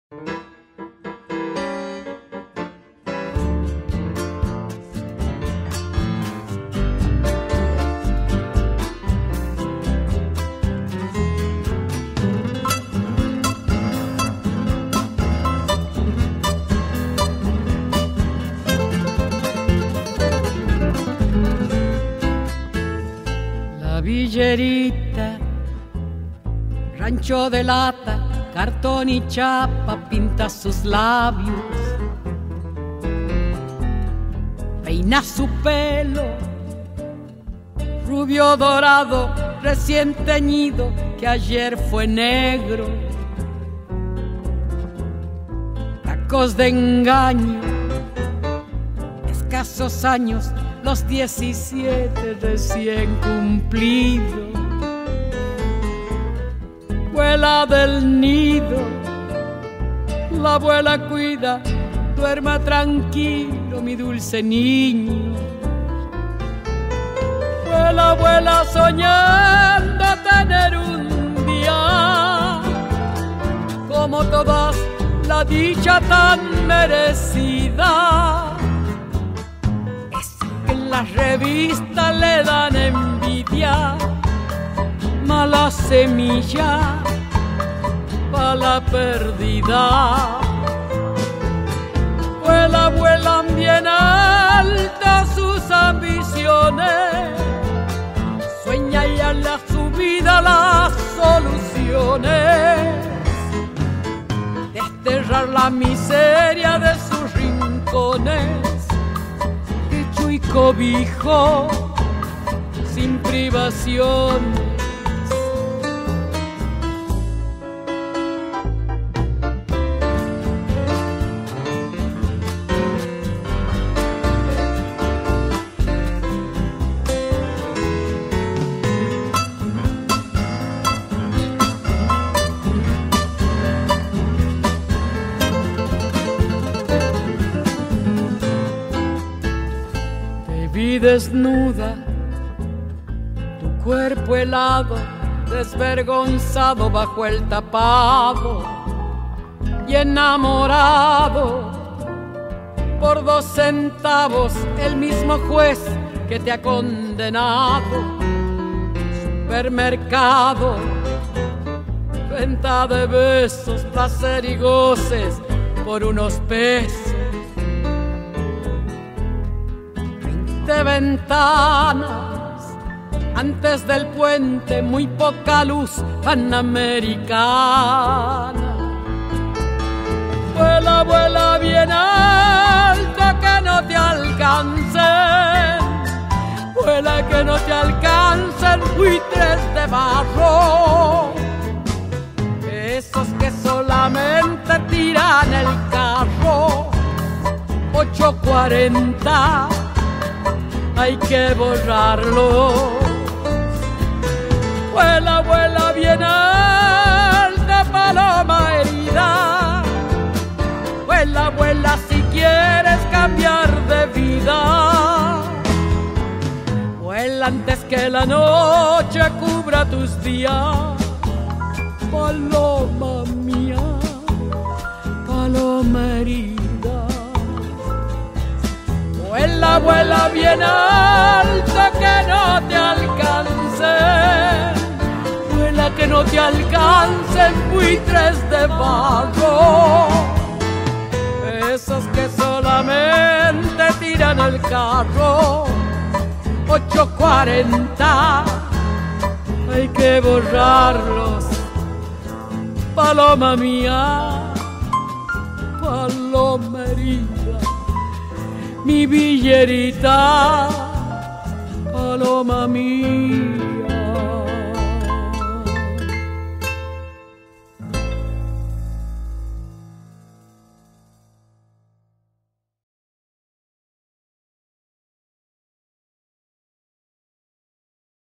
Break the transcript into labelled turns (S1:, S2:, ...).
S1: Villerita, rancho de lata, cartón y chapa, pinta sus labios, peina su pelo, rubio dorado, recién teñido, que ayer fue negro, tacos de engaño, escasos años, los 17 recién cumplidos. Vuela del nido, la abuela cuida, duerma tranquilo mi dulce niño. Vuela, vuela soñando tener un día como todas, la dicha tan merecida. Las revistas le dan envidia, mala semilla pa' la perdida. Vuela, vuelan bien altas sus ambiciones, sueña y a la subida las soluciones, desterrar la miseria de sus rincones, y cobijo sin privaciones. Vi desnuda, tu cuerpo helado, desvergonzado bajo el tapado y enamorado por 2 centavos, el mismo juez que te ha condenado. Supermercado, venta de besos, placer y goces por unos pesos. De ventanas, antes del puente muy poca luz panamericana. Vuela, vuela bien alto que no te alcancen, vuela que no te alcancen buitres de barro, esos que solamente tiran el carro. 8:40 hay que borrarlo. Vuela, vuela bien alta paloma herida, vuela, vuela si quieres cambiar de vida. Vuela antes que la noche cubra tus días, paloma mía, paloma herida. Vuela, vuela bien alto que no te alcancen, vuela que no te alcancen buitres de barro, esos que solamente tiran el carro. 8:40 hay que borrarlos, paloma mía, paloma herida. Mi villerita, paloma mía.